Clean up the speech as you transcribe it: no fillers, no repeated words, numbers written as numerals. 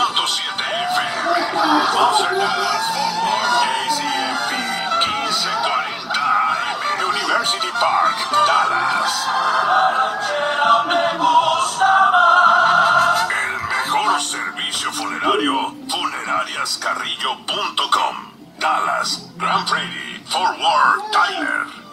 FM. Monster Dallas Fort Worth, KCMP 1540 AM, University Park, Dallas. El mejor servicio funerario, funerariascarrillo.com. Dallas, Grand Prairie, Fort Worth, Tyler.